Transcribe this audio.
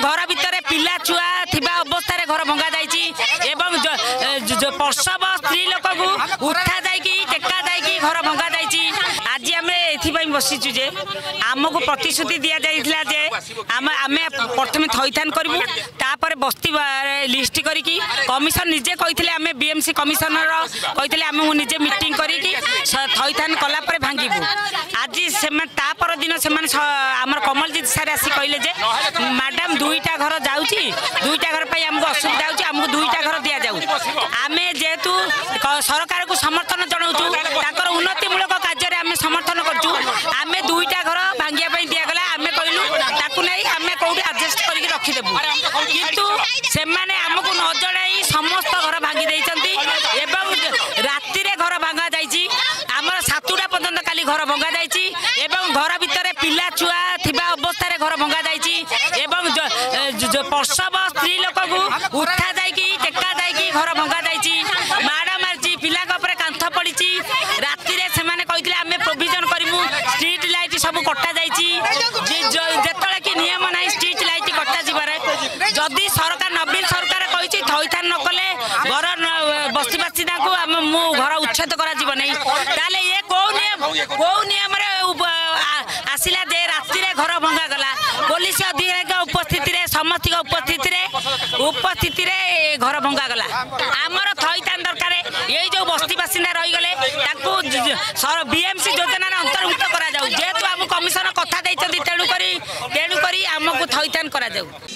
घर भितर पिला छुआ थिबा अवस्था घर भंगा जाइछि एवं प्रसव स्त्री लोक को उठा जाइकी टेका जाइकी घर भंगा जाइछि। आज आम एथि बसीचु जे आमको प्रतिश्रुति दि जाइथिला जे आमे प्रथमे थैथान करबू तापर बस्ती लिस्ट करिकी कमिशन निजे कहिथिले आमे बीएमसी कमिशनर कहिथिले आमे निजे मीटिंग करिकी थैथान कला पर भांगीबू। आज सेमान तापर दिन सेमान हमर कमलजीत सर आसी कहले जे मैडम दुईटा घर जाउची दुईटा घर पई हमको असुविधा होची हमको दुईटा घर दिया जाऊ। आमे जेतु सरकार को समर्थन जणाउछु ताकर उन्नतिमूलक कार्य रे आमे समर्थन करछु। आमे दुईटा घर भांगिया पई दिया गला आमे कहलु ताकु नै आमे कोठी एडजस्ट करके रखि देबू किंतु सेमाने हमको न जणाई समस्त घर भांगी दैचंती एवं राति रे घर भांगा जाइछि हमर 7टा पर्यंत काली घर भंगा जाइछि एवं घर भितर पिला छुआ थिबा अवस्था रे घर भंगा जाइछि एवं प्रसव स्त्री लोक को उठा जाइकी टेका जाइकी घर भंगा जाइछि माड़ा मारछि पिला ऊपर कांथ पड़िछि राति रे सेमाने कहिथिले आमे प्रोविजन करिमु स्ट्रीट लाइट सब कटा जाइछि जेतले कि नियम नाही स्ट्रीट लाइट कटा जिबारे जदि सरकार नवीन सरकार कहिछि थैथान न कले घर बस्तीवासीना को मु घर उच्छेद करा जीव नै ताले ये को नियम रे आसिला जे राति रे घर भंगा गला पुलिस अधिकारी उपस्थिति रे समस्त उपस्थिति रे घर भंगा गला आमर थैथान दरकार ये जो बस्ती बासिंदा रही गले ताकू बीएमसी योजना अंतर्भुक्त करा जाऊ जेतु हम कमिशन कथा दैछथि तेणु करी हमकु थैथान करा जाऊ।